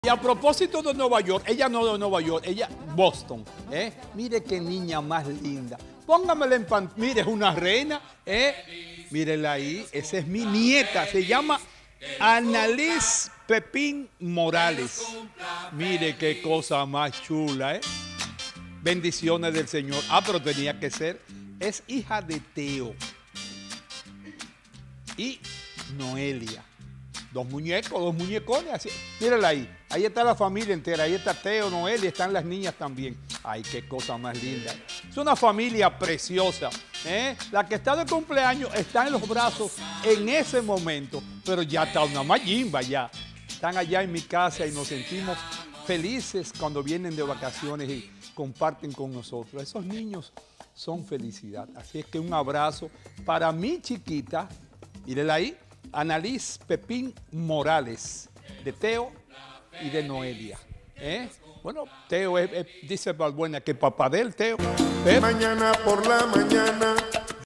Y a propósito de Nueva York, ella no de Nueva York, ella Boston. Mire qué niña más linda. Póngamela en pantalla. Mire, es una reina. Mírela ahí, esa es mi nieta. Se llama Annalise Pepín Morales. Mire qué cosa más chula, Bendiciones del Señor. Pero tenía que ser. Es hija de Teo y Noelia. Dos muñecos, dos muñecones, así. Mírala ahí. Ahí está la familia entera. Ahí está Teo, Noelia, están las niñas también. Ay, qué cosa más linda. Es una familia preciosa. La que está de cumpleaños está en los brazos en ese momento, pero ya está una mayimba ya. Están allá en mi casa y nos sentimos felices cuando vienen de vacaciones y comparten con nosotros. Esos niños son felicidad. Así es que un abrazo para mi chiquita. Mírenla ahí. Annalise Pepín Morales, de Teo y de Noelia. Bueno, Teo dice Balbuena que papá del Teo. Mañana por la mañana